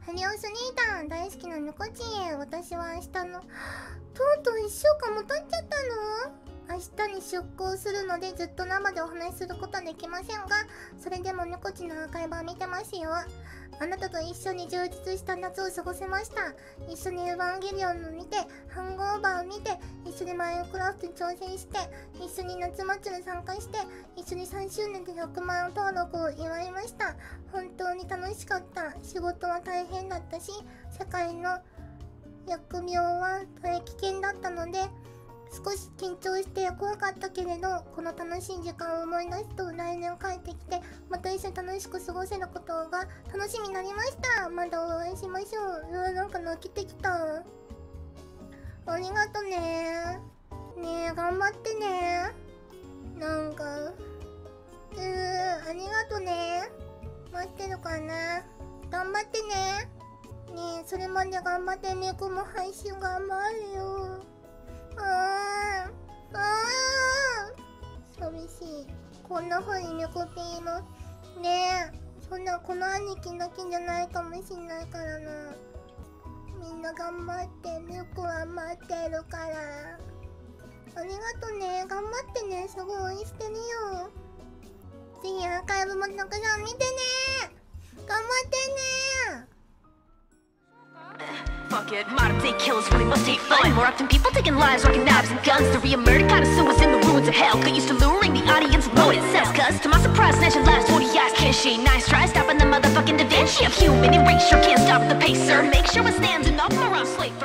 ハリオスニータン大好きなみこちん。私は明日のとうとう1週間も経っちゃったの。明日に出航するのでずっと生でお話しすることはできませんが、それでもみこちんのアーカイブは見てますよ。あなたと一緒に充実した夏を過ごせました。一緒にエヴァンゲリオンを見て、ハングオーバーを見て、一緒にマインクラフトに挑戦して、一緒に夏祭りに参加して、一緒に3周年で100万登録を祝いました。本当に楽しかった。仕事は大変だったし、世界の疫病は危険だったので、少し緊張して怖かったけれど、この楽しい時間を思い出すと来年帰ってきてまた一緒に楽しく過ごせることが楽しみになりました。まだお会いしましょう。なんか泣けてきた。ありがとね。ねえ頑張ってね。なんかありがとね。待ってるかな。頑張ってね。ねえそれまで頑張って。みこも配信頑張るよ。寂しい。こんな風にみこぴーのねえ、そんなこの兄貴だけじゃないかもしんないからな。みんな頑張って。みこは待ってるから。ありがとね。頑張ってね。すごい応援してるよ。ぜひアーカイブもたくさん見てね。頑張ってね。 Fuck it, modern day killers really must hate fun. More often people taking lives, rocking knives and guns. The re-murder connoisseurs in the ruins of hell. Get used to luring the audience with what it sells. Cause to my surprise, snatching lives, 40 eyes, can she? Nice try stopping the motherfucking Da Vinci of human erasure. Can't stop the pacer. Make sure it stands and up around slave.